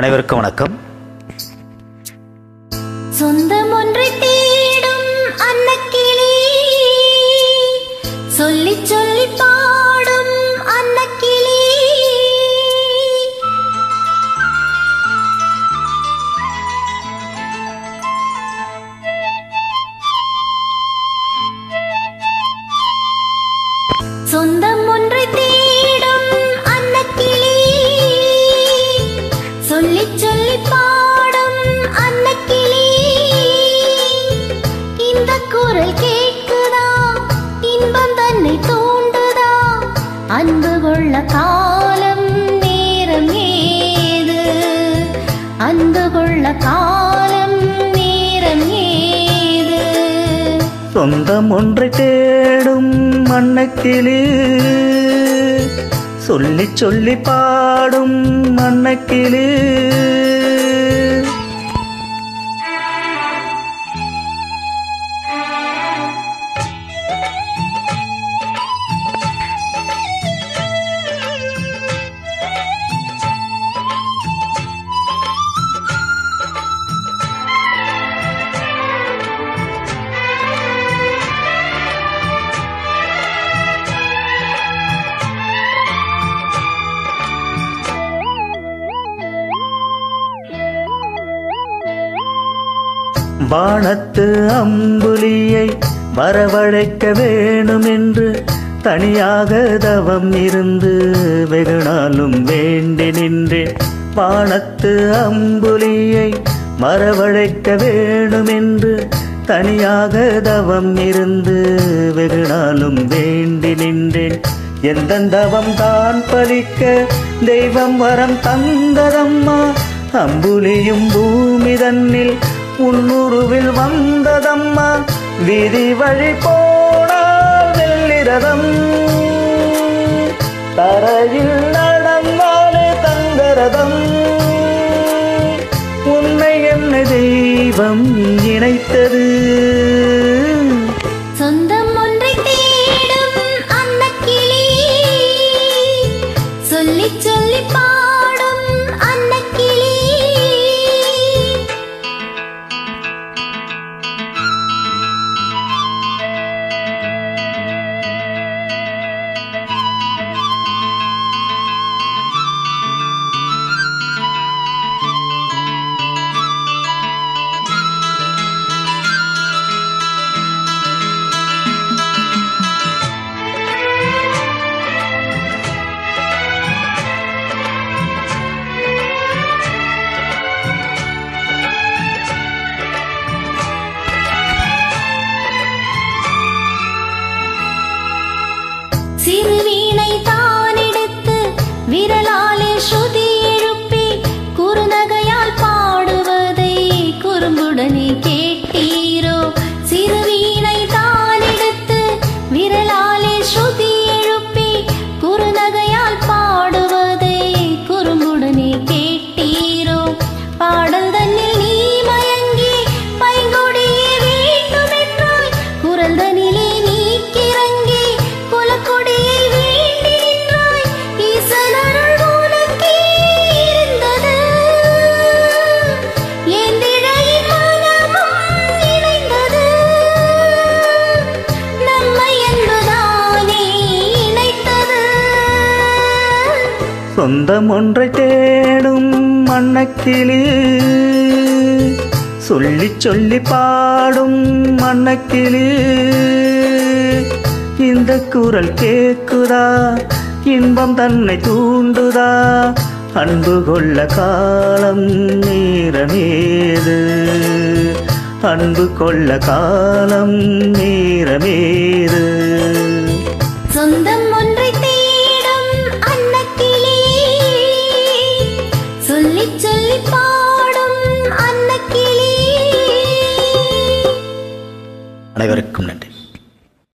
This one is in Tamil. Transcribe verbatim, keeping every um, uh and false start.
அனைவருக்கும் வணக்கம். சொந்தம் ஒன்றை தேடும் அன்னக்கிளி, சொல்லி சொல்லி பாடும் அன்னக்கிளி. சொந்தம் ஒன்றை தேடும் அன்னக்கிளி, சொல்லி சொல்லி பாடும் அன்னக்கிளி. இந்த குரல் கேட்குதா, இன்பம் தன்னை தூண்டுதா, அன்பு கொள்ள காலம் நேரம் ஏது, அன்பு கொள்ள காலம் நேரம் ஏது. சொந்தம் ஒன்றை தேடும் அன்னக்கிளி, சொல்லி சொல்லி பாடும் அன்னக்கிளி. வானத்து அம்புலியை வரவழைக்க வேணும் என்று தனியாக தவம் இருந்து வெகு நாளும் வேண்டி நின்றேன். வானத்து அம்புலியை வரவழைக்க வேணும் என்று தனியாக தவம் இருந்து வெகு நாளும் வேண்டி நின்றேன். எந்த தவம் தான் பலிக்க தெய்வம் வரம் தந்ததம்மா, அம்புலியும் பூமி தன்னில் உன்னுருவில் வந்ததம்மா. வீதி வழி போனால் வெள்ளிரதம், தரையில் நடந்தாலே தங்கரதம். உன்னை என்னை தெய்வம் இணைத்தது. சொந்தம் ஒன்றை தேடும் அன்னக்கிளி, சொல்லி சொல்லி பாடும் அன்னக்கிளி. சிறுவீணை தான் எடுத்து விரலாலே ஸ்ருதி எழுப்பி குறுநகையால் பாடுவதை குறும்புடனே கேட்டீரோ. சிறுவீணை தான் எடுத்து விரலாலே ஸ்ருதி எழுப்பி குறுநகையால் பாடுவதை குறும்புடனே கேட்டீரோ. பாடல் தன்னில் நீ மயங்கி பைங்கொடியே வேண்டும் என்றாய், குரல் தனிலே நீ கிறங்கி குலக்கொடியை வேண்டி நின்றாய். ஈசனருள் உனக்கே இருந்தது, ஏந்திழையின் மனமும் இணைந்தது. நம்மை என்பதானே இணைத்தது. சொந்தம் ஒன்றை தேடும் அன்னக்கிளி, சொல்லி சொல்லி பாடும் அன்னக்கிளி. இந்த குரல் கேட்குதா, இன்பம் தன்னை தூண்டுதா, அன்பு கொள்ள காலம் நேரமேது, அன்பு கொள்ள காலம் நேரமேது. சொந்தம்